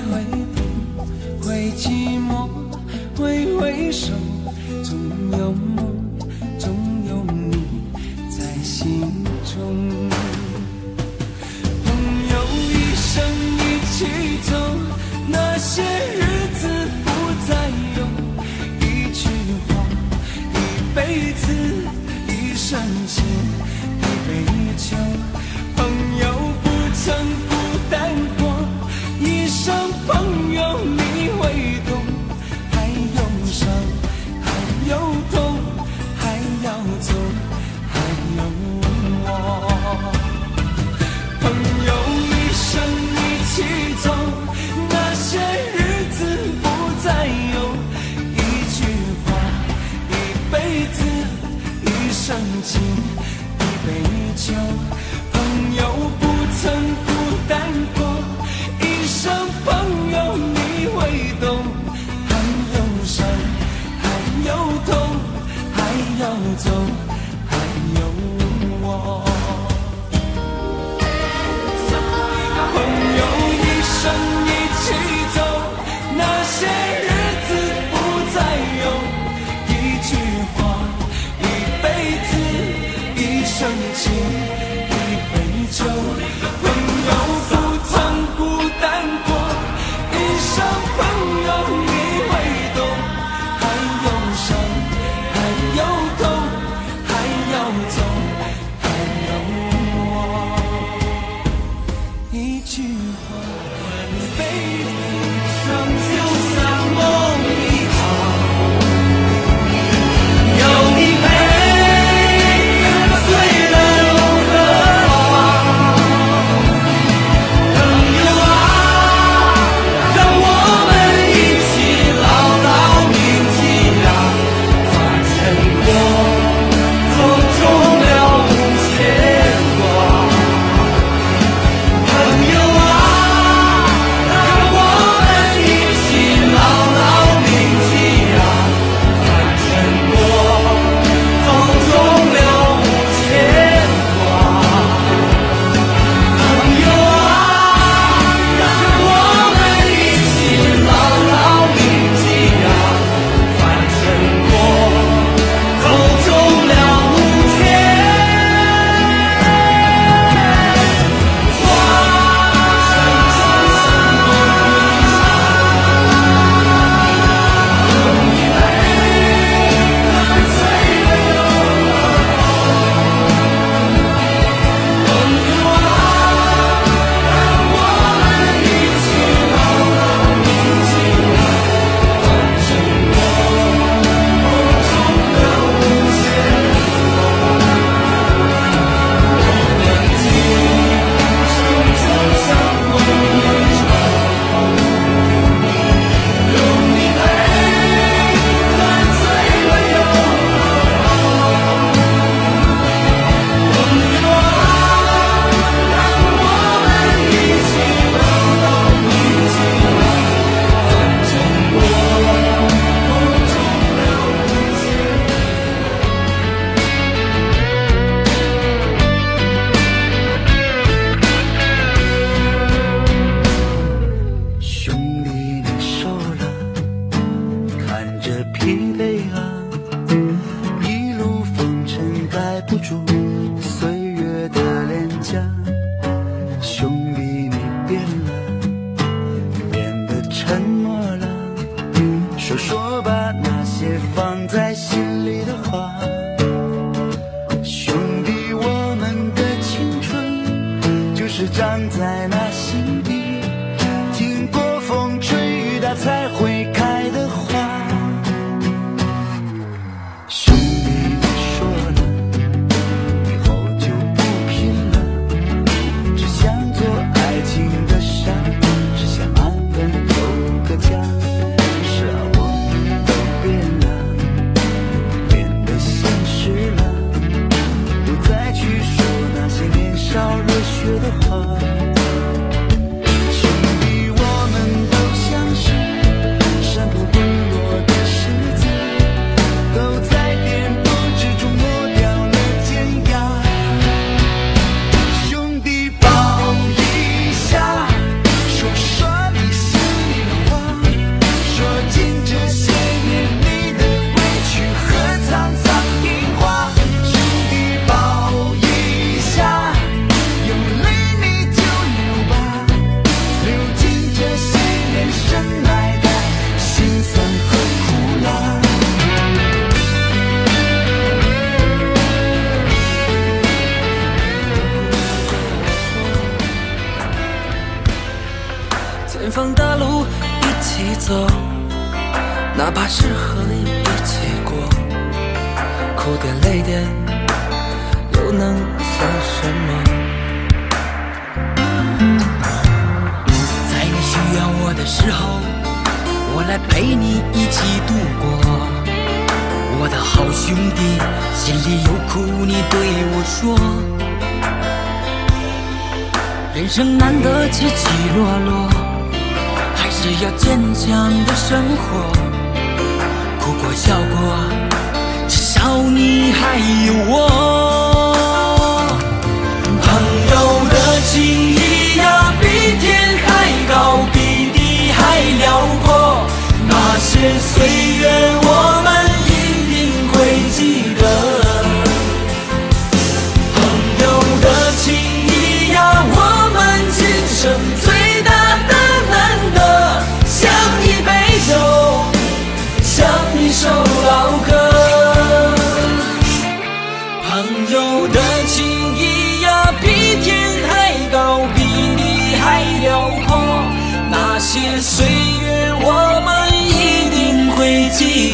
会痛，会寂寞，会回首，总有梦，总有你在心中。朋友一生一起走，那些日子不再有，一句话，一辈子，一生情，一杯酒。朋友不曾孤单过，一生朋友你会懂，还有伤，还有痛，还要走，还有我。朋友一生一起走，那些日子不再有，一句话，一辈子，一生情，一杯酒。朋友不曾孤单过，一生朋友你会懂，还有伤，还有痛，还要走，还有我。朋友一生一起走，那些日子不再有，一句话，一辈子，一生情，一杯酒。朋友不曾孤单过，一生朋友你会懂，还有伤，还有痛， 路一起走，哪怕是和你一起过，哭点累点又能算什么？在你需要我的时候，我来陪你一起度过。我的好兄弟，心里有苦你对我说。人生难得起起落落，还是要坚强的生活。哭过笑过，至少你还有我。朋友的情谊呀，比天还高，比地还辽阔。那些岁月我们一定会记得。朋友的情谊呀，我们今生最大的难得，像一杯酒，像一首老歌。朋友的情谊呀，比天还高，比地还辽阔。那些岁月我们一定会记得。